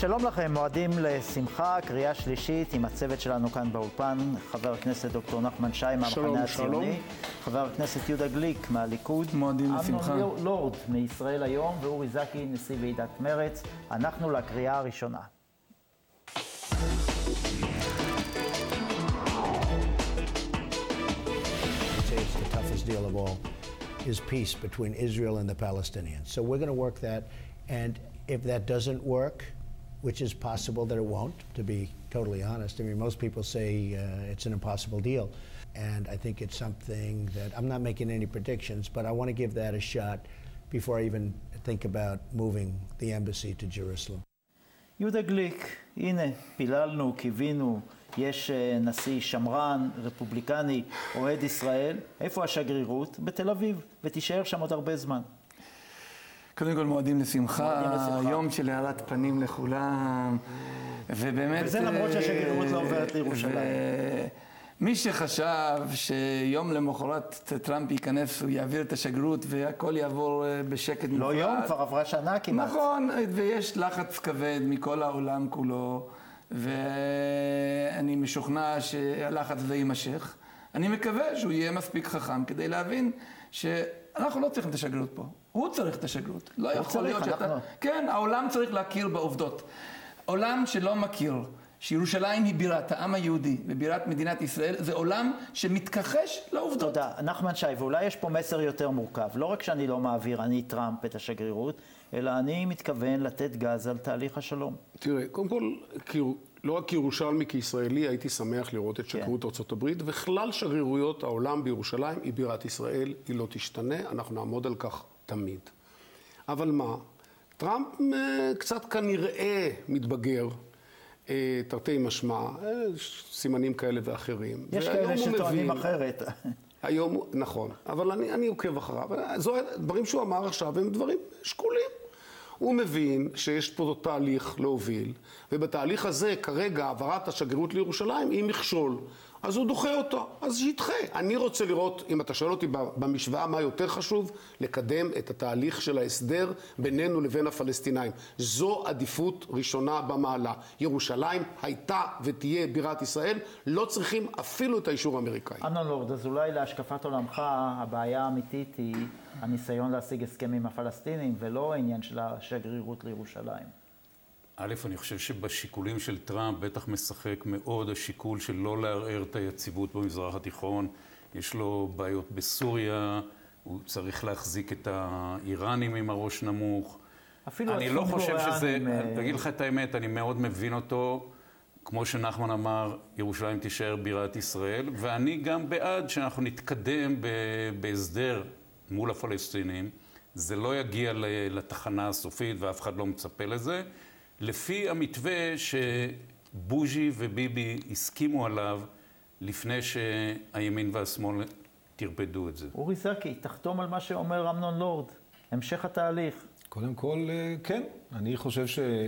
שלום לכם, מועדים לשמחה, קריאה שלישית עם הצוות שלנו כאן באולפן, חבר הכנסת דוקטור נחמן שי מהמחנה הציוני, חבר הכנסת יהודה גליק מהליכוד, מועדים לשמחה. אמנון לורד מישראל היום ואורי זקי נשיא ועידת מרץ. אנחנו לקריאה הראשונה. The toughest deal of all is peace between Israel and the Palestinians. So we're going to work that, and if that doesn't work, which is possible that it won't, to be totally honest. I mean, most people say it's an impossible deal, and I think it's something that I'm not making any predictions, but I want to give that a shot before I even think about moving the embassy to Jerusalem. יהודה גליק, הנה, פיללנו, קיווינו, יש נשיא שמרן, רפובליקני, אוהד ישראל. איפה השגרירות? בתל אביב, ותישאר שם עוד הרבה זמן. קודם כל מועדים לשמחה, יום של הארת פנים לכולם, ובאמת... וזה למרות שהשגרירות לא עוברת לירושלים. מי שחשב שיום למחרת טראמפ ייכנס, הוא יעביר את השגרירות והכל יעבור בשקט מוחלט. לא יום, כבר עברה שנה כמעט. נכון, ויש לחץ כבד מכל העולם כולו, ואני משוכנע שהלחץ הזה יימשך. אני מקווה שהוא יהיה מספיק חכם כדי להבין שאנחנו לא צריכים את השגרירות פה. הוא צריך את השגרירות. לא יכול להיות שאתה... כן, העולם צריך להכיר בעובדות. עולם שלא מכיר שירושלים היא בירת העם היהודי ובירת מדינת ישראל, זה עולם שמתכחש לעובדות. תודה. נחמן שי, ואולי יש פה מסר יותר מורכב. לא רק שאני לא מעביר, אני טראמפ את השגרירות, אלא אני מתכוון לתת גז על תהליך השלום. תראה, קודם כל, לא רק כירושלמי, כישראלי, הייתי שמח לראות את שגרירות ארצות הברית, וכלל שגרירויות העולם בירושלים היא בירת ישראל, היא לא תשתנה, אנחנו נעמוד על כך תמיד. אבל מה? טראמפ קצת כנראה מתבגר, תרתי משמע, סימנים כאלה ואחרים. יש כאלה שטוענים אחרת. היום, נכון, אבל אני עוקב אחריו. דברים שהוא אמר עכשיו הם דברים שקולים. הוא מבין שיש פה תהליך להוביל, ובתהליך הזה כרגע העברת השגרירות לירושלים היא מכשול. אז הוא דוחה אותו, אז שידחה. אני רוצה לראות, אם אתה שואל אותי במשוואה מה יותר חשוב, לקדם את התהליך של ההסדר בינינו לבין הפלסטינאים. זו עדיפות ראשונה במעלה. ירושלים הייתה ותהיה בירת ישראל, לא צריכים אפילו את האישור האמריקאי. אמנון לורד, אז אולי להשקפת עולמך, הבעיה האמיתית היא הניסיון להשיג הסכם עם הפלסטינים, ולא העניין של השגרירות לירושלים. א', אני חושב שבשיקולים של טראמפ בטח משחק מאוד השיקול של לא לערער את היציבות במזרח התיכון. יש לו בעיות בסוריה, הוא צריך להחזיק את האיראנים עם הראש נמוך. אני לא חושב שזה, תגיד לך את האמת, אני מאוד מבין אותו. כמו שנחמן אמר, ירושלים תישאר בירת ישראל, ואני גם בעד שאנחנו נתקדם בהסדר מול הפלסטינים. זה לא יגיע לתחנה הסופית ואף אחד לא מצפה לזה. לפי המתווה שבוז'י וביבי הסכימו עליו לפני שהימין והשמאל תרפדו את זה. אורי זקי, תחתום על מה שאומר אמנון לורד, המשך התהליך. קודם כל, כן. אני חושב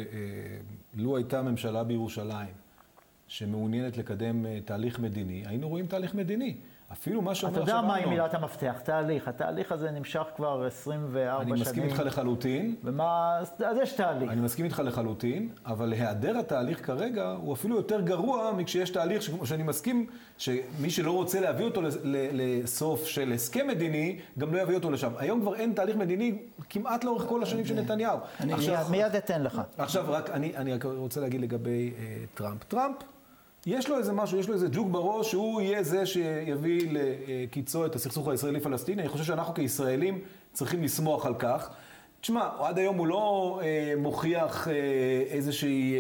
שלו הייתה ממשלה בירושלים שמעוניינת לקדם תהליך מדיני, היינו רואים תהליך מדיני. אפילו מה שאומר אתה יודע מה היא מילת המפתח? תהליך. התהליך הזה נמשך כבר 24 שנים. אני מסכים איתך לחלוטין. אז יש תהליך. אני מסכים איתך לחלוטין, אבל להיעדר התהליך כרגע הוא אפילו יותר גרוע מכשיש תהליך שאני מסכים שמי שלא רוצה להביא אותו לסוף של הסכם מדיני, גם לא יביא אותו לשם. היום כבר אין תהליך מדיני כמעט לאורך כל השנים של נתניהו. מיד אתן לך. עכשיו רק אני רוצה להגיד לגבי טראמפ. טראמפ יש לו איזה משהו, יש לו איזה ג'וק בראש, שהוא יהיה זה שיביא לקיצו את הסכסוך הישראלי-פלסטיני. אני חושב שאנחנו כישראלים צריכים לשמוח על כך. תשמע, עד היום הוא לא מוכיח איזושהי,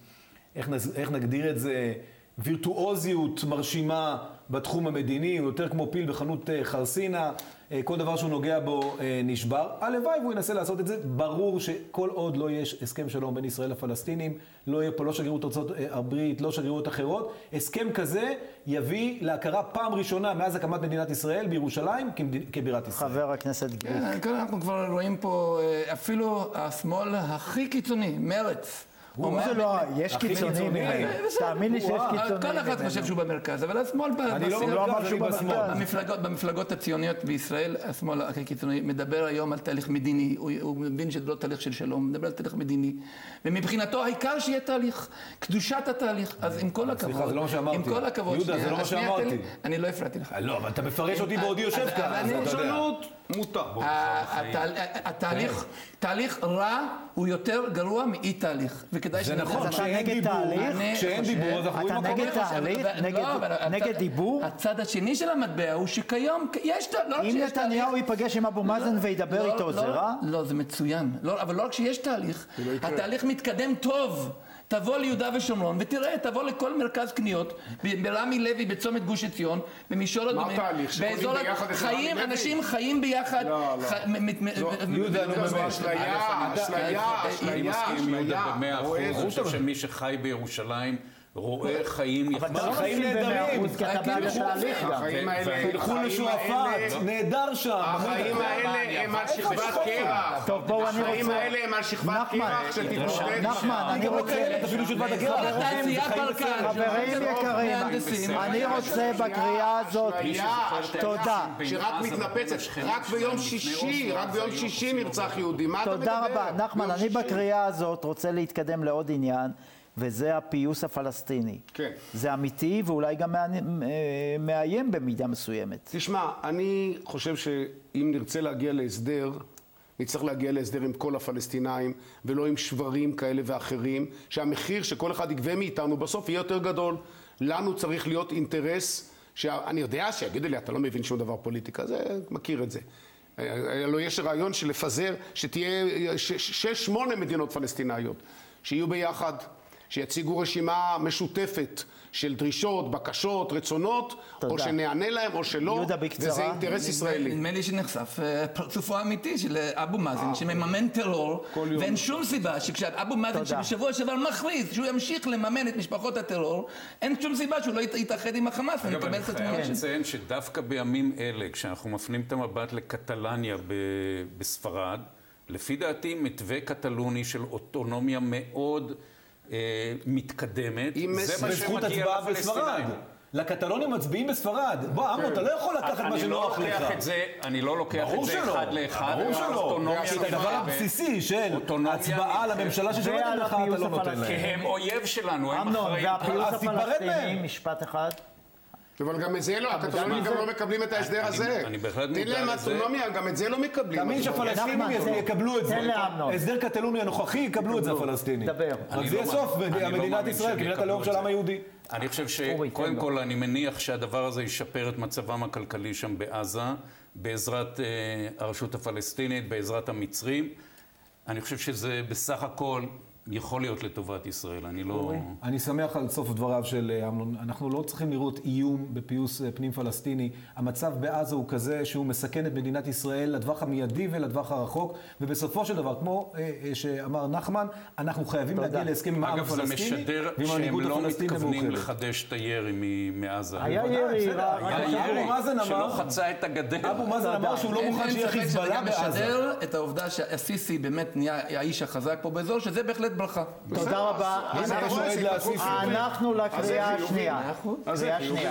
איך נגדיר את זה, וירטואוזיות מרשימה בתחום המדיני, הוא יותר כמו פיל בחנות חרסינה, כל דבר שהוא נוגע בו נשבר. הלוואי והוא ינסה לעשות את זה. ברור שכל עוד לא יש הסכם שלום בין ישראל לפלסטינים, לא יהיה פה לא שגרירות ארצות הברית, לא שגרירות אחרות, הסכם כזה יביא להכרה פעם ראשונה מאז הקמת מדינת ישראל בירושלים כבירת ישראל. חבר הכנסת גליק. אנחנו כבר רואים פה אפילו השמאל הכי קיצוני, מרץ. זה לא, יש קיצונים ממנו. תאמין לי שיש קיצונים כל אחד חושב שהוא במרכז, אבל השמאל... אני לא אמר שהוא בשמאל. במפלגות הציוניות בישראל, השמאל הקיצוני מדבר היום על תהליך מדיני, הוא מבין שזה לא תהליך של שלום, הוא מדבר על תהליך מדיני, ומבחינתו העיקר שיהיה תהליך, קדושת התהליך. אז עם כל הכבוד... סליחה, זה לא מה שאמרתי. עם כל הכבוד... יהודה, זה לא מה שאמרתי. אני לא הפרעתי לך. לא, אבל אתה מפרש אותי בעודי יושב כאן, אז אתה יודע. מותר. תהליך רע הוא יותר גרוע מאי תהליך, וכדאי זה נכון, כשאין דיבור, אז אנחנו רואים אתה נגד תהליך? נגד דיבור? הצד השני של המטבע הוא שכיום יש... אם נתניהו ייפגש עם אבו מאזן וידבר איתו, זה רע? לא, זה מצוין. אבל לא רק שיש תהליך, התהליך מתקדם טוב. תבוא ליהודה ושומרון ותראה, תבוא לכל מרכז קניות, ברמי לוי, בצומת גוש עציון, במישור אדומים. מה תהליך? שקונים ביחד את רמי לוי? אנשים חיים ביחד. יהודה, נו באמת. אני מסכים עם יהודה ב100%. אני חושב שמי שחי בירושלים רואה חיים יחסים. אבל אתה לא חיים ב100%, כי אתה בעד התהליך גם. תלכו לשועפאט, נהדר שם. החיים האלה הם על שכבת קרח. טוב, בואו אני רוצה... החיים האלה הם על שכבת קרח שתתמודד. נחמן, אני רוצה... אפילו שכבת הקרח. חברים יקרים, אני רוצה בקריאה הזאת... תודה. שרק מתנפצת. רק ביום שישי נרצח יהודי. מה אתה מדבר? תודה רבה. נחמן, אני בקריאה הזאת רוצה להתקדם לעוד עניין. וזה הפיוס הפלסטיני. כן. זה אמיתי ואולי גם מאיים במידה מסוימת. תשמע, אני חושב שאם נרצה להגיע להסדר, נצטרך להגיע להסדר עם כל הפלסטינאים, ולא עם שברים כאלה ואחרים, שהמחיר שכל אחד יגבה מאיתנו בסוף יהיה יותר גדול. לנו צריך להיות אינטרס, שאני יודע שיגידו לי, אתה לא מבין שום דבר פוליטיקה, זה מכיר את זה. לא יש רעיון של לפזר, שתהיה 6-8 מדינות פלסטינאיות, שיהיו ביחד. שיציגו רשימה משותפת של דרישות, בקשות, רצונות, או שנענה להם או שלא, וזה אינטרס ישראלי. נדמה לי שנחשף פרצופו האמיתי של אבו מאזן, שמממן טרור, ואין שום סיבה שכשאבו מאזן שבשבוע שעבר מכריז שהוא ימשיך לממן את משפחות הטרור, אין שום סיבה שהוא לא יתאחד עם החמאס. אגב, אני חייב לציין שדווקא בימים אלה, כשאנחנו מפנים את המבט לקטלניה בספרד, לפי דעתי מתווה קטלוני של אוטונומיה מאוד מתקדמת, זה מה שמגיע לפלסטינאים. לקטלונים מצביעים בספרד. בוא, עמו, אתה לא יכול לקחת מה שנוח לך. אני לא לוקח את זה אחד לאחד. ברור שלא. את הדבר הבסיסי של הצבעה לממשלה ששולטת לך, אתה לא נותן להם. כי הם אויב שלנו, הם אחראים. והפיוס הפלסטיני, משפט אחד. אבל גם את זה לא, הקטלונים גם לא מקבלים את ההסדר הזה. אני בהחלט מודע לזה. תן להם אוטונומיה, גם את זה לא מקבלים. תאמין שהפלסטינים יקבלו את זה. הסדר קטלוני הנוכחי יקבלו את זה הפלסטינים. דבר. רק זה סוף במדינת ישראל, כמדינת הלאום של העם היהודי. אני חושב שקודם כל אני מניח שהדבר הזה ישפר את מצבם הכלכלי שם בעזה, בעזרת הרשות הפלסטינית, בעזרת המצרים. אני חושב שזה בסך הכל יכול להיות לטובת ישראל, אני לא... אני שמח על סוף דבריו של אמנון. אנחנו לא צריכים לראות איום בפיוס פנים פלסטיני. המצב בעזה הוא כזה שהוא מסכן את מדינת ישראל לטווח המיידי ולטווח הרחוק, ובסופו של דבר, כמו שאמר נחמן, אנחנו חייבים להגיע להסכם עם העם הפלסטיני, ועם המנהיגות הפלסטינית המאוחדת. אגב, זה משדר שהם לא מתכוונים לחדש את הירי מעזה. היה ירי, שלא חצה את הגדר. אבו מאזן אמר שהוא לא מוכן שיהיה חיזבאללה בעזה. משדר את העובדה שהסיסי באמת נהיה האיש החזק פה באזור, שזה בהחלט ברכה. תודה רבה. אנחנו לקריאה השנייה. קריאה שנייה.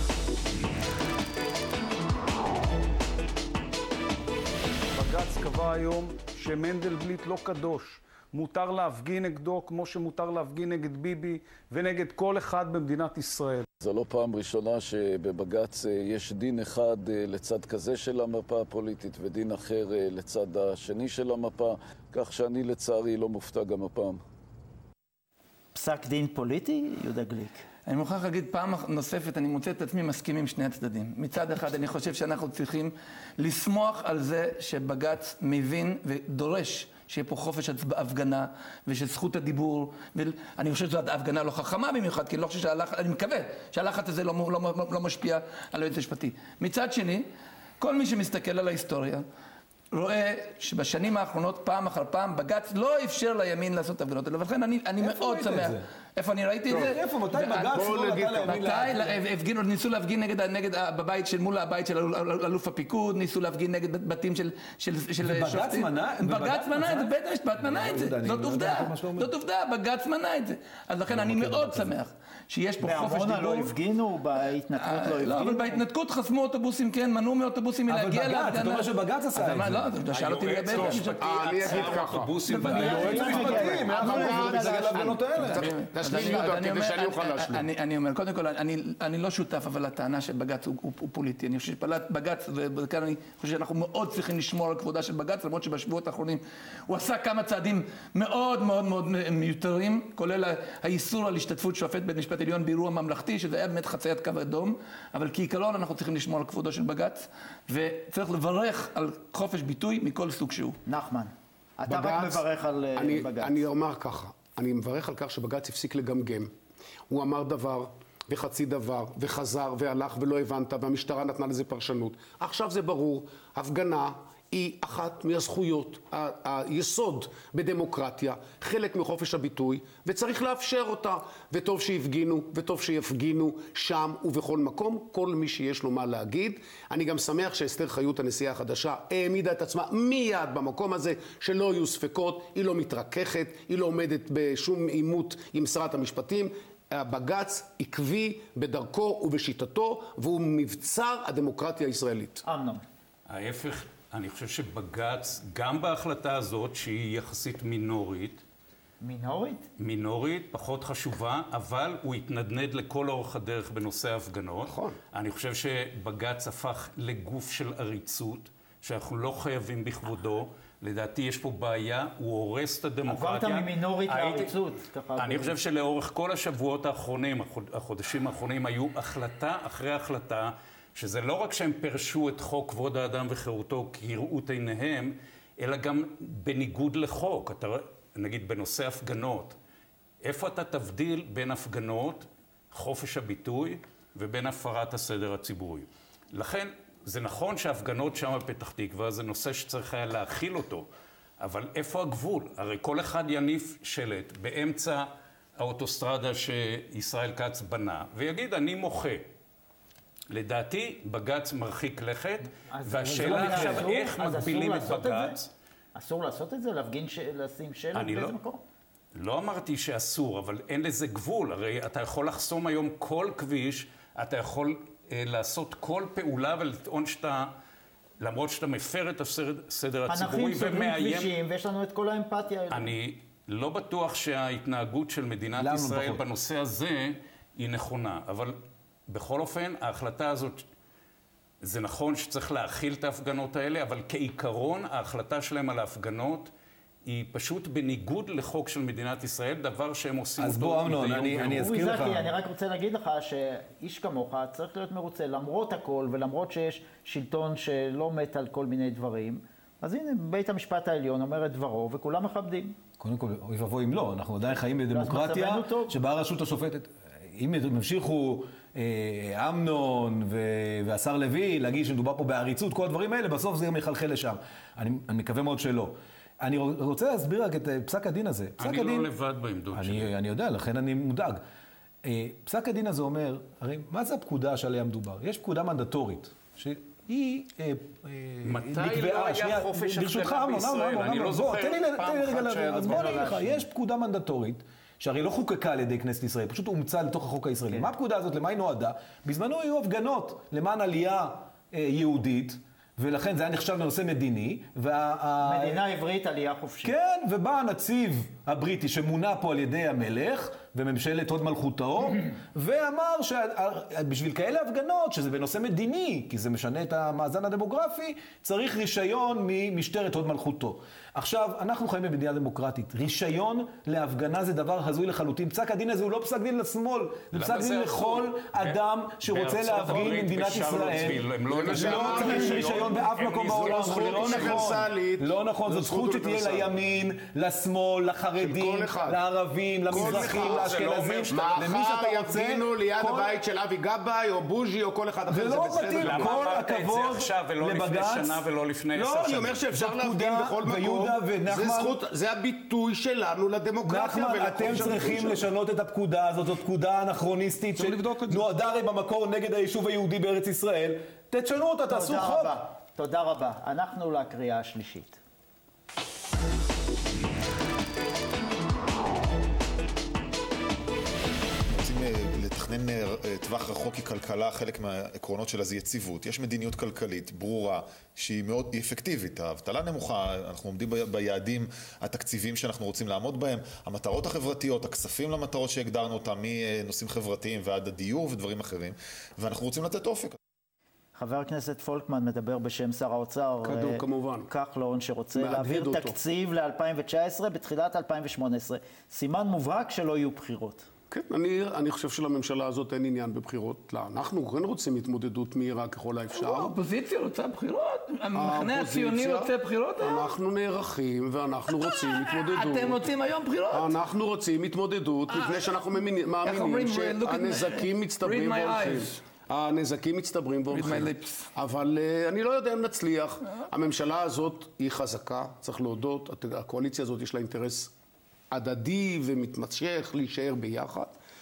בג"ץ קבע היום שמנדלבליט לא קדוש. מותר להפגין נגדו כמו שמותר להפגין נגד ביבי ונגד כל אחד במדינת ישראל. זו לא פעם ראשונה שבבג"ץ יש דין אחד לצד כזה של המפה הפוליטית ודין אחר לצד השני של המפה, כך שאני לצערי לא מופתע גם הפעם. פסק דין פוליטי, יהודה גליק? אני מוכרח להגיד פעם נוספת, אני מוצא את עצמי מסכים עם שני הצדדים. מצד אחד, אני חושב שאנחנו צריכים לשמוח על זה שבג"ץ מבין ודורש שיהיה פה חופש הפגנה ושזכות הדיבור, ואני חושב שזו הפגנה לא חכמה במיוחד, כי אני לא חושב אני מקווה שהלחץ הזה לא משפיע על היועץ המשפטי. מצד שני, כל מי שמסתכל על ההיסטוריה, רואה שבשנים האחרונות פעם אחר פעם בג"ץ לא אפשר לימין לעשות הפגנות, ולכן אני מאוד שמח. איפה אני ראיתי את זה? איפה, מתי בג"ץ לא נתן מתי ניסו להפגין נגד בבית מול הבית של אלוף הפיקוד, ניסו להפגין נגד בתים של ובג"ץ מנע? בג"ץ מנע את זה, בית המשפט מנע את זה. זאת עובדה, בג"ץ מנע את זה. אז לכן אני מאוד שמח שיש פה חופש דיבור. בעמונה לא הפגינו, בהתנתקות לא הפגינו. לא, אבל בהתנתקות חסמו אוטובוסים, כן, מנעו מאוטובוסים מלהגיע להפגנה. אבל בג"ץ, אתה אומר שבג"ץ עשה את זה. לא, אתה שאל אותי לגבי אני אגיד ככה. היועץ המשפטי, תשלים יהודה, כדי שאני אוכל להשלים. אני אומר, קודם כל, אני לא שותף, אבל הטענה שבג"ץ הוא פוליטי. אני חושב שבג"ץ, וכאן אני חושב שאנחנו מאוד צריכים לשמור על כבודה של בג"ץ, למרות שבשבועות האחרונים הוא עשה כמה צעדים מאוד מאוד מאוד מיותרים, כולל האיסור על השתתפות שופט בית משפט עליון באירוע ממלכתי, שזה היה באמת חציית קו אדום, אבל כעיקרון אנחנו צריכים לשמור על כבודו של בג"ץ, וצריך לברך על חופש ביטוי מכל סוג שהוא. נחמן, אתה רק מברך על בג"ץ. אני אומר ככה, אני מברך על כך שבג"ץ הפסיק לגמגם. הוא אמר דבר וחצי דבר, וחזר והלך ולא הבנת, והמשטרה נתנה לזה פרשנות. עכשיו זה ברור, הפגנה היא אחת מהזכויות, היסוד בדמוקרטיה, חלק מחופש הביטוי, וצריך לאפשר אותה. וטוב שיפגינו, וטוב שיפגינו שם ובכל מקום, כל מי שיש לו מה להגיד. אני גם שמח שאסתר חיות, הנשיאה החדשה, העמידה את עצמה מיד במקום הזה, שלא יהיו ספקות, היא לא מתרככת, היא לא עומדת בשום עימות עם שרת המשפטים. הבג"ץ עקבי בדרכו ובשיטתו, והוא מבצר הדמוקרטיה הישראלית. אמנון. ההפך, אני חושב שבג"ץ, גם בהחלטה הזאת, שהיא יחסית מינורית, מינורית, פחות חשובה, אבל הוא התנדנד לכל אורך הדרך בנושא ההפגנות. נכון. אני חושב שבג"ץ הפך לגוף של עריצות, שאנחנו לא חייבים בכבודו. לדעתי יש פה בעיה, הוא הורס את הדמוקרטיה. עברת ממינורית לעריצות. אני חושב שלאורך כל השבועות האחרונים, החודשים האחרונים, היו החלטה אחרי החלטה, שזה לא רק שהם פרשו את חוק כבוד האדם וחירותו כראות עיניהם, אלא גם בניגוד לחוק. אתה, נגיד בנושא הפגנות, איפה אתה תבדיל בין הפגנות, חופש הביטוי, ובין הפרת הסדר הציבורי? לכן, זה נכון שההפגנות שם בפתח תקווה זה נושא שצריך היה להכיל אותו, אבל איפה הגבול? הרי כל אחד יניף שלט באמצע האוטוסטרדה שישראל כץ בנה, ויגיד, אני מוחה. לדעתי, בג"ץ מרחיק לכת, והשאלה עכשיו איך מגבילים את בג"ץ. אסור לעשות את זה? לשים שלט באיזה מקום? לא אמרתי שאסור, אבל אין לזה גבול. הרי אתה יכול לחסום היום כל כביש, אתה יכול לעשות כל פעולה ולטעון שאתה, למרות שאתה מפר את הסדר הציבורי ומאיים. אנחנו סוגרים כבישים ויש לנו את כל האמפתיה האלה. אני לא בטוח שההתנהגות של מדינת ישראל בנושא הזה היא נכונה, אבל בכל אופן, ההחלטה הזאת, זה נכון שצריך להכיל את ההפגנות האלה, אבל כעיקרון, ההחלטה שלהם על ההפגנות היא פשוט בניגוד לחוק של מדינת ישראל, דבר שהם עושים אותו. אז בוא, אמנון, אני אזכיר לך. אני רק רוצה להגיד לך שאיש כמוך צריך להיות מרוצה, למרות הכל, ולמרות שיש שלטון שלא מת על כל מיני דברים, אז הנה, בית המשפט העליון אומר את דברו, וכולם מכבדים. קודם כל, אוי ואבוי אם לא, אנחנו עדיין חיים בדמוקרטיה, שבה הרשות השופטת, אם ימשיכו אמנון והשר לוי להגיד שמדובר פה בעריצות, כל הדברים האלה, בסוף זה גם יחלחל לשם. אני מקווה מאוד שלא. אני רוצה להסביר רק את פסק הדין הזה. אני לא לבד בעמדות שלי. אני יודע, לכן אני מודאג. פסק הדין הזה אומר, הרי מה זה הפקודה שעליה מדובר? יש פקודה מנדטורית, שהיא מתי לא היה חופש הפגנה בישראל? אני לא זוכר פעם אחת שהיה אז בוא נגיד לך, יש פקודה מנדטורית, שהרי לא חוקקה על ידי כנסת ישראל, פשוט אומצה לתוך החוק הישראלי. מה הפקודה הזאת? למה היא נועדה? בזמנו היו הפגנות למען עלייה יהודית, ולכן זה היה נחשב לנושא מדיני. מדינה עברית, עלייה חופשית. כן, ובא הנציב הבריטי שמונה פה על ידי המלך, וממשלת הוד מלכותו, ואמר שבשביל כאלה הפגנות, שזה בנושא מדיני, כי זה משנה את המאזן הדמוגרפי, צריך רישיון ממשטרת הוד מלכותו. עכשיו, אנחנו חיים במדינה דמוקרטית. רישיון להפגנה זה דבר הזוי לחלוטין. פסק הדין הזה הוא לא פסק דין לשמאל, זה פסק דין לכל אדם שרוצה להפגין במדינת ישראל. לא צריך רישיון באף מקום בעולם. לא נכון, זו זכות שתהיה לימין, לשמאל, לחרדים, לערבים, למזרחים, לאשכנזים, למי שאתה רוצה. יפגינו ליד הבית של אבי גבאי או בוז'י או כל אחד אחר, זה לא מתאים. כל הכבוד עכשיו ולא לפני שנה ולא לפני 10 שנים. לא, אני אומר שאפשר להפגין בכל מקום. זה הביטוי שלנו לדמוקרטיה. נחמן, אתם צריכים לשנות את הפקודה הזאת, זאת פקודה אנכרוניסטית שנועדה הרי במקור נגד היישוב היהודי בארץ ישראל. תשנו אותה, תעשו חוק. תודה רבה. אנחנו לקריאה השלישית. לתכנן טווח רחוק כי כלכלה, חלק מהעקרונות שלה זה יציבות. יש מדיניות כלכלית ברורה שהיא מאוד אפקטיבית. האבטלה נמוכה, אנחנו עומדים ביעדים התקציביים שאנחנו רוצים לעמוד בהם. המטרות החברתיות, הכספים למטרות שהגדרנו אותם, מנושאים חברתיים ועד הדיור ודברים אחרים. ואנחנו רוצים לתת אופק. חבר הכנסת פולקמן מדבר בשם שר האוצר, כמובן. כחלון, שרוצה להעביר תקציב ל-2019 בתחילת 2018. סימן מובהק שלא יהיו בחירות. כן, אני חושב שלממשלה הזאת אין עניין בבחירות. לא, אנחנו כן רוצים התמודדות מהירה ככל האפשר. האופוזיציה רוצה בחירות? המחנה הציוני רוצה בחירות היום? אנחנו נערכים ואנחנו רוצים התמודדות. אתם רוצים היום בחירות? אנחנו רוצים התמודדות מפני שאנחנו מאמינים שהנזקים מצטברים והולכים. הנזקים מצטברים והולכים. אבל אני לא יודע אם נצליח. הממשלה הזאת היא חזקה, צריך להודות. הקואליציה הזאת יש לה אינטרס הדדי ומתמשך להישאר ביחד.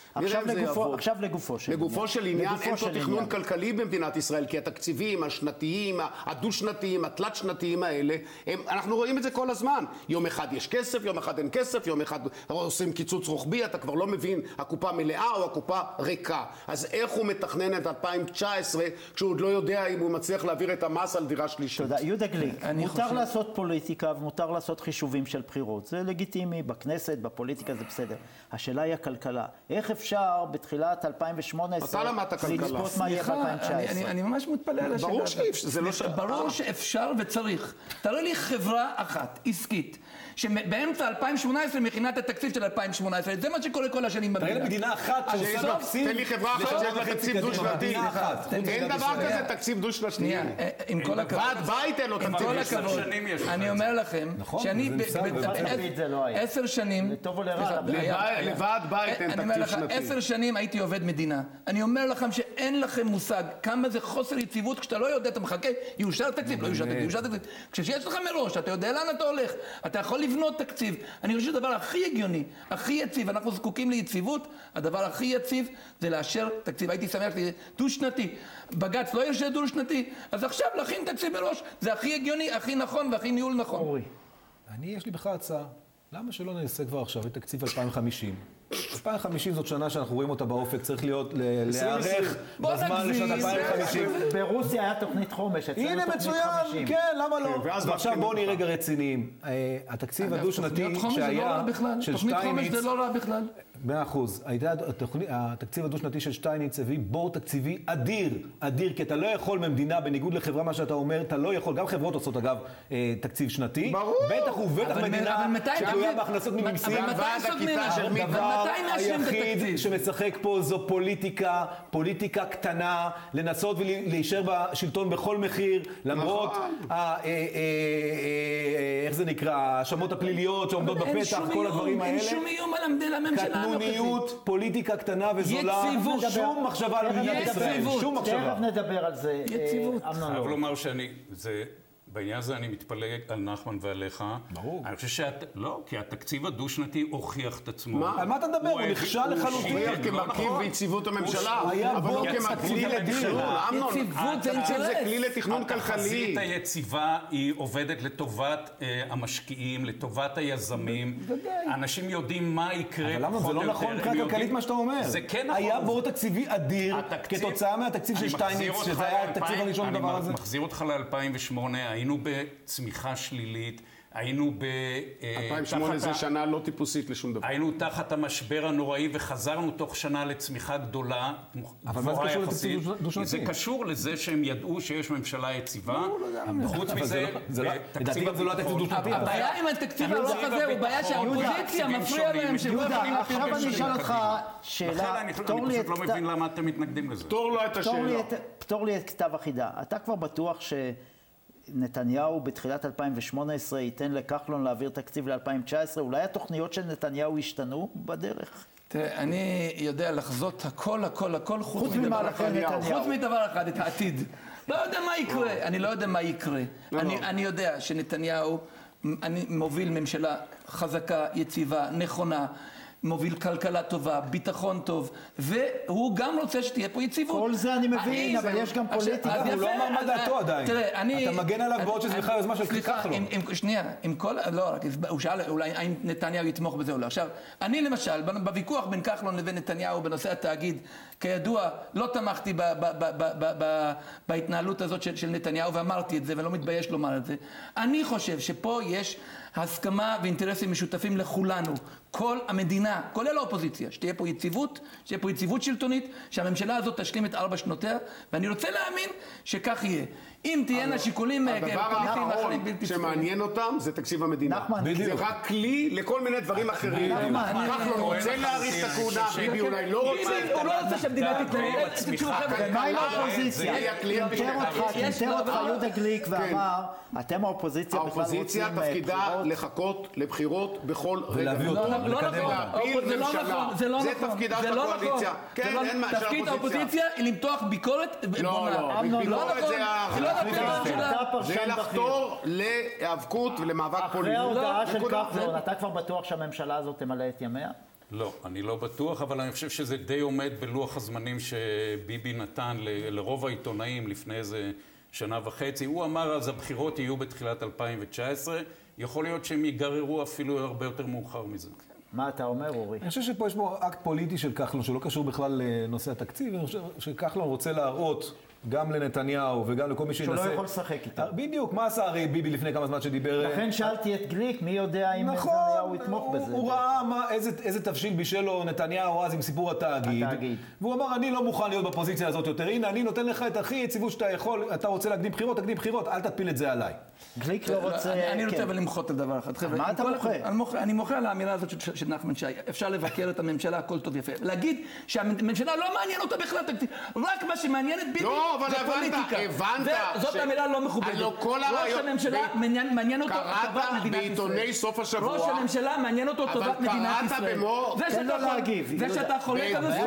עכשיו לגופו של עניין. אין פה תכנון כלכלי במדינת ישראל, כי התקציבים, השנתיים, הדו-שנתיים, התלת-שנתיים האלה, אנחנו רואים את זה כל הזמן. יום אחד יש כסף, יום אחד אין כסף, יום אחד עושים קיצוץ רוחבי, אתה כבר לא מבין, הקופה מלאה או הקופה ריקה. אז איך הוא מתכנן את 2019, כשהוא עוד לא יודע אם הוא מצליח להעביר את המס על דירה שלישית? תודה. יהודה גליק, מותר לעשות פוליטיקה ומותר לעשות חישובים של בחירות. זה לגיטימי, בכנסת, בפוליטיקה זה בסדר. השאלה היא הכלכלה. איך אפשר בתחילת 2018 לצפות מה יהיה ב-2019? אני ממש מתפלא על השאלה. ברור שאפשר וצריך. תראה לי חברה אחת, עסקית, שבאמצע 2018 מכינה את התקציב של 2018. זה מה שקורה כל השנים במדינה. תראה לי מדינה אחת שעושה תקציב. תן לי חברה אחת שיש לה תקציב דו-שנתי. אין דבר כזה תקציב דו-שנתי. עם כל הכבוד. ועד בית אין לו תקציב דו-שנתי. אני אומר לכם שאני 10 שנים... לטוב או לרע. לוועד בית אין תקציב שנתי. 10 שנים הייתי עובד מדינה. אני אומר לכם שאין לכם מושג כמה זה חוסר יציבות כשאתה לא יודע, אתה מחכה, יאושר תקציב, לא יאושר תקציב, יאושר תקציב. כשיש לך מראש, אתה יודע לאן אתה הולך, אתה יכול לבנות תקציב. אני חושב שהדבר הכי הגיוני, הכי יציב, אנחנו זקוקים ליציבות, הדבר הכי יציב זה לאשר תקציב. הייתי שמח שזה דו-שנתי. בג"ץ לא יאשר דו-שנתי, אז עכשיו להכין תקציב מראש, זה הכי הגיוני, הכי נכון והכי ניהול נכון. יש לי בכלל הצעה. למה שלא נעשה כבר עכשיו את תקציב 2050? 2050 זאת שנה שאנחנו רואים אותה באופק, צריך להיות להיערך בזמן לשנת 2050. ברוסיה היה תוכנית חומש, הנה מצוין, כן, למה לא? ועכשיו בואו נהיה רגע רציניים. התקציב הדו-שנתי שהיה של תוכנית חומש זה לא רע בכלל. 100%. התקציב הדו-שנתי של שטייניץ הביא בור תקציבי אדיר, אדיר, כי אתה לא יכול ממדינה, בניגוד לחברה מה שאתה אומר, אתה לא יכול, גם חברות עושות אגב תקציב שנתי, בטח ובטח מדינה שתלויה בהכנסות ממיסים. הדבר היחיד שמשחק פה זו פוליטיקה קטנה, לנסות ולהישאר בשלטון בכל מחיר, למרות איך זה נקרא, האשמות הפליליות שעומדות בפתח, כל הדברים האלה. אין שום איום על הממשלה. קטנוניות, פוליטיקה קטנה וזולה, שום מחשבה על מדינת ישראל, שום מחשבה. תכף נדבר על זה. יציבות. חייב לומר בעניין הזה אני מתפלא על נחמן ועליך. ברור. אני חושב לא, כי התקציב הדו-שנתי הוכיח את עצמו. מה? על מה אתה מדבר? הוא נכשל לחלוטין. הוא כמרכיב ביציבות הממשלה. אבל לא כמרכיב לתכנון. יציבות זה אינטרס. זה כלי לתכנון כלכלי. התחזית היציבה היא עובדת לטובת המשקיעים, לטובת היזמים. אנשים יודעים מה יקרה. אבל למה? זה לא נכון כלכלית מה שאתה אומר. זה כן נכון. היה בור תקציבי אדיר כתוצאה מהתקציב של שטייניץ, שזה היה התקציב הראשון בדבר הזה. אני מחזיר אותך ל-2008, היינו בצמיחה שלילית, היינו 2008 זה שנה לא טיפוסית לשום דבר. היינו תחת המשבר הנוראי וחזרנו תוך שנה לצמיחה גדולה. אבל מה זה קשור לתקציב דו-שנתי? זה קשור לזה שהם ידעו שיש ממשלה יציבה. חוץ מזה, לדעתי גם זה לא התקציב דו-שנתי. הבעיה עם התקציב הארוך הזה הוא בעיה שהאופוזיציה מפריע להם. יהודה, עכשיו אני אשאל אותך שאלה. אני פשוט לא מבין למה אתם מתנגדים לזה. פתור לו את השאלה. פתור לי את כתב החידה. אתה כבר בטוח שנתניהו בתחילת 2018 ייתן לכחלון להעביר תקציב ל-2019, אולי התוכניות של נתניהו השתנו בדרך? תראה, אני יודע לחזות הכל חוץ מדבר אחד, את העתיד. לא יודע מה יקרה, אני לא יודע מה יקרה. אני יודע שנתניהו מוביל ממשלה חזקה, יציבה, נכונה, מוביל כלכלה טובה, ביטחון טוב, והוא גם רוצה שתהיה פה יציבות. כל זה אני מבין, אבל יש גם פוליטיקה. הוא לא אמר מה דעתו עדיין. תראה, אני... אתה מגן עליו בעוד שזה בכלל יוזמה של כחלון. שנייה, עם כל... לא, רק הוא שאל אולי האם נתניהו יתמוך בזה או לא. עכשיו, אני למשל, בוויכוח בין כחלון לבין נתניהו בנושא התאגיד, כידוע, לא תמכתי בהתנהלות הזאת של נתניהו, ואמרתי את זה, ולא מתבייש לומר את זה. אני חושב שפה יש הסכמה ואינטרסים משותפים לכולנו. כל המדינה, כולל האופוזיציה, שתהיה פה יציבות שלטונית, שהממשלה הזאת תשלים את 4 שנותיה, ואני רוצה להאמין שכך יהיה. אם תהיינה שיקולים הדבר האחרון שמעניין אותם זה תקציב המדינה. זה רק כלי לכל מיני דברים אחרים. כחלון רוצה להאריך את הכהונה, ביבי אולי לא רוצה. הוא לא רוצה שהמדינה תתנהל. ומה עם האופוזיציה? קינטר אותך יהודה גליק ואמר, אתם האופוזיציה בכלל רוצים האופוזיציה תפקידה לחכות לבחירות בכל רגע. לא נכון, זה לא נכון, זה תפקידה של הקואליציה. תפקיד האופוזיציה היא למתוח ביקורת בונה. זה לחתור להיאבקות ולמאבק פוליטי. אחרי ההודעה של כחלון, אתה כבר בטוח שהממשלה הזאת תמלא את ימיה? לא, אני לא בטוח, אבל אני חושב שזה די עומד בלוח הזמנים שביבי נתן לרוב העיתונאים לפני איזה שנה וחצי. הוא אמר אז הבחירות יהיו בתחילת 2019, יכול להיות שהם ייגררו אפילו הרבה יותר מאוחר מזה. מה אתה אומר, אורי? אני חושב שפה יש פה אקט פוליטי של כחלון, שלא קשור בכלל לנושא התקציב, אני חושב שכחלון רוצה להראות גם לנתניהו וגם לכל מי שינסה... שהוא לא יכול לשחק איתה. בדיוק, מה עשה הרי ביבי לפני כמה זמן שדיבר... לכן שאלתי את גליק, מי יודע אם נתניהו יתמוך בזה. הוא ראה איזה תבשיל בישל לו נתניהו אז עם סיפור התאגיד. והוא אמר, אני לא מוכן להיות בפוזיציה הזאת יותר. הנה, אני נותן לך את הכי יציבות שאתה יכול, אתה רוצה להקדים בחירות, תקדים בחירות, אל תפיל את זה עליי. גליק לא רוצה... אני רוצה אבל למחות על דבר אחד. מה אתה מוחה? אני מוחה על האמירה הזאת של נחמן שי. אפשר לבקר את הממשלה, הכל טוב יפה. להגיד שהממשלה לא מעניין אותה בכלל תקציב. רק מה שמעניין את ביבי זה פוליטיקה. זאת המילה לא מכובדת. ראש הממשלה מעניין אותו טובת מדינת ישראל. בעיתוני סוף השבוע. ראש הממשלה מעניין אותו טובת מדינת ישראל. זה שאתה חולק על זה,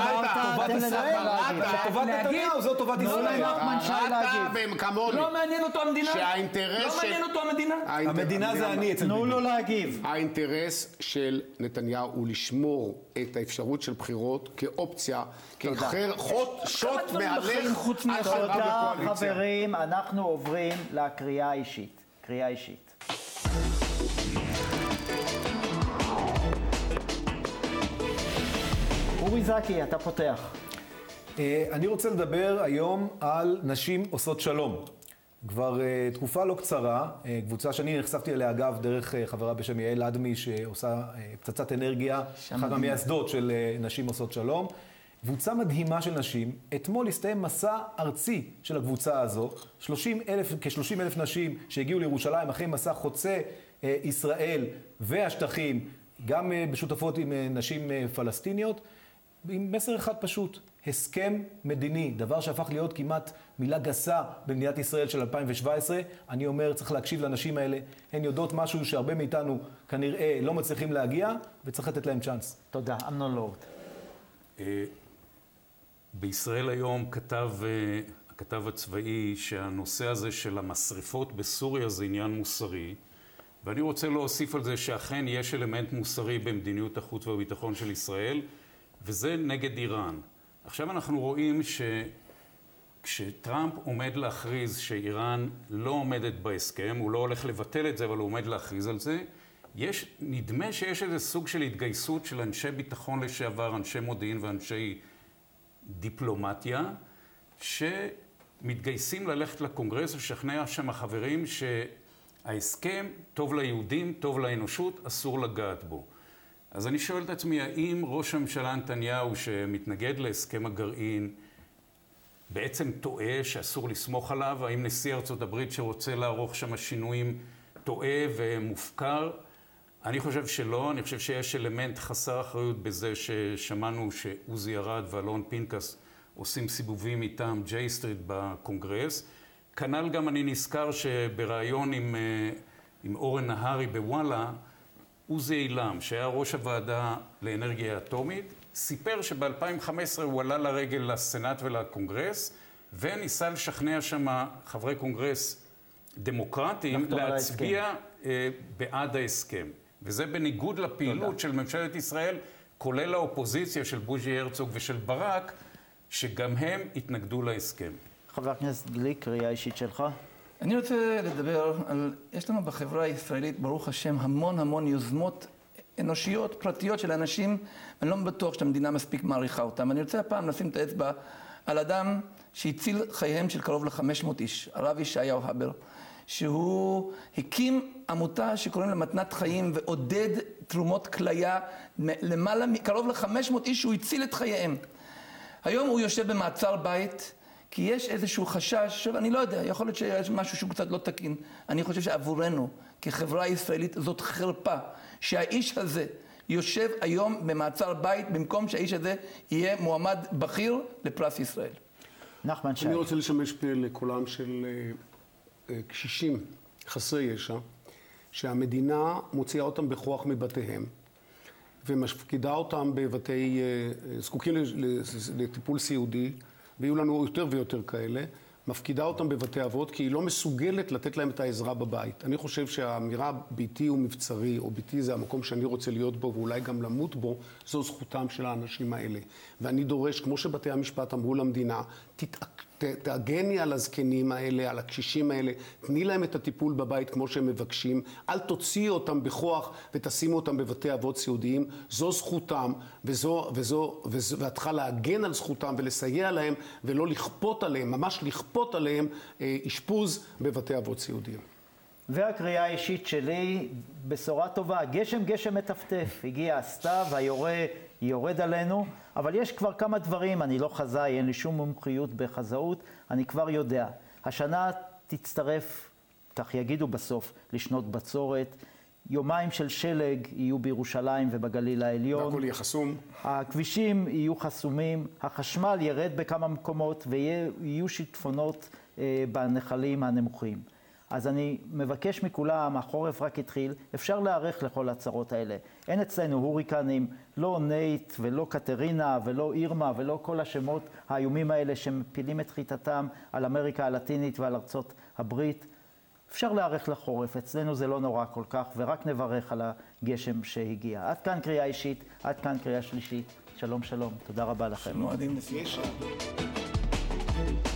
טובת נתניהו, זו טובת ישראל. לא מעניין אותו המדינה. שהאינטרס לא מעניין אותו המדינה. המדינה זה אני אצל ביבי. תנו לו להגיב. האינטרס של נתניהו הוא לשמור את האפשרות של בחירות כאופציה, שוט מהלך על חברה תודה בקואליציה. חברים, אנחנו עוברים לקריאה האישית. קריאה אישית. אורי זקי, אתה פותח. אני רוצה לדבר היום על נשים עושות שלום. כבר תקופה לא קצרה, קבוצה שאני נחשפתי אליה אגב דרך חברה בשם יעל אדמי שעושה פצצת אנרגיה, אחת המייסדות של נשים עושות שלום. קבוצה מדהימה של נשים, אתמול הסתיים מסע ארצי של הקבוצה הזו, כ-30,000 נשים שהגיעו לירושלים אחרי מסע חוצה ישראל והשטחים, גם בשותפות עם נשים פלסטיניות, עם מסר אחד פשוט, הסכם מדיני, דבר שהפך להיות כמעט מילה גסה במדינת ישראל של 2017. אני אומר, צריך להקשיב לנשים האלה, הן יודעות משהו שהרבה מאיתנו כנראה לא מצליחים להגיע, וצריך לתת להם צ'אנס. תודה, אמנון לורד. בישראל היום הכתב הצבאי שהנושא הזה של המשריפות בסוריה זה עניין מוסרי, ואני רוצה להוסיף על זה שאכן יש אלמנט מוסרי במדיניות החוץ והביטחון של ישראל, וזה נגד איראן. עכשיו אנחנו רואים שכשטראמפ עומד להכריז שאיראן לא עומדת בהסכם, הוא לא הולך לבטל את זה, אבל הוא עומד להכריז על זה, נדמה שיש איזה סוג של התגייסות של אנשי ביטחון לשעבר, אנשי מודיעין ואנשי דיפלומטיה, שמתגייסים ללכת לקונגרס ושכנע שם החברים שההסכם טוב ליהודים, טוב לאנושות, אסור לגעת בו. אז אני שואל את עצמי, האם ראש הממשלה נתניהו שמתנגד להסכם הגרעין בעצם טועה שאסור לסמוך עליו? האם נשיא ארצות הברית שרוצה לערוך שם שינויים טועה ומופקר? אני חושב שלא, אני חושב שיש אלמנט חסר אחריות בזה ששמענו שעוזי ארד ואלון פינקס עושים סיבובים איתם ג'יי סטריט בקונגרס, כנ"ל גם אני נזכר שבראיון עם אורן נהרי בוואלה, עוזי אילם, שהיה ראש הוועדה לאנרגיה אטומית, סיפר שב-2015 הוא עלה לרגל לסנאט ולקונגרס, וניסה לשכנע שם חברי קונגרס דמוקרטיים להצביע בעד ההסכם. וזה בניגוד לפעילות של ממשלת ישראל, כולל האופוזיציה של בוז'י הרצוג ושל ברק, שגם הם התנגדו להסכם. חבר הכנסת גליק, ראייה אישית שלך? אני רוצה לדבר על, יש לנו בחברה הישראלית, ברוך השם, המון יוזמות אנושיות, פרטיות של אנשים, אני לא בטוח שהמדינה מספיק מעריכה אותם. אני רוצה הפעם לשים את האצבע על אדם שהציל חייהם של קרוב ל-500 איש, הרב ישעיהו הבר, שהוא הקים עמותה שקוראים לה מתנת חיים ועודד תרומות כליה, קרוב ל-500 איש שהוא הציל את חייהם. היום הוא יושב במעצר בית, כי יש איזשהו חשש, אני לא יודע, יכול להיות שיש משהו שהוא קצת לא תקין. אני חושב שעבורנו, כחברה ישראלית, זאת חרפה, שהאיש הזה יושב היום במעצר בית, במקום שהאיש הזה יהיה מועמד בכיר לפרס ישראל. נחמן שי. אני רוצה לשמש פה לקולם של קשישים חסרי ישע, שהמדינה מוציאה אותם בכוח מבתיהם, ומפקידה אותם בבתי, זקוקים לטיפול סיעודי, ויהיו לנו יותר ויותר כאלה, מפקידה אותם בבתי אבות, כי היא לא מסוגלת לתת להם את העזרה בבית. אני חושב שהאמירה ביתי הוא מבצרי, או ביתי זה המקום שאני רוצה להיות בו, ואולי גם למות בו, זו זכותם של האנשים האלה. ואני דורש, כמו שבתי המשפט אמרו למדינה, תגני על הזקנים האלה, על הקשישים האלה, תני להם את הטיפול בבית כמו שהם מבקשים, אל תוציאי אותם בכוח ותשימו אותם בבתי אבות סיעודיים, זו זכותם, ואת צריכה להגן על זכותם ולסייע להם, ולא לכפות עליהם, ממש לכפות עליהם אשפוז בבתי אבות סיעודיים. והקריאה האישית שלי, בשורה טובה, גשם מטפטף, הגיע הסתיו, היורה יורד עלינו, אבל יש כבר כמה דברים, אני לא חזאי, אין לי שום מומחיות בחזאות, אני כבר יודע. השנה תצטרף, כך יגידו בסוף, לשנות בצורת, יומיים של שלג יהיו בירושלים ובגליל העליון. והכל יהיה חסום. הכבישים יהיו חסומים, החשמל ירד בכמה מקומות ויהיו שיטפונות בנחלים הנמוכים. אז אני מבקש מכולם, החורף רק התחיל, אפשר להיערך לכל הצרות האלה. אין אצלנו הוריקנים, לא נייט ולא קטרינה ולא אירמה ולא כל השמות האיומים האלה שמפילים את חיטתם על אמריקה הלטינית ועל ארצות הברית. אפשר להיערך לחורף, אצלנו זה לא נורא כל כך, ורק נברך על הגשם שהגיע. עד כאן קריאה אישית, עד כאן קריאה שלישית. שלום, שלום. תודה רבה לכם. מועדים נסיעה.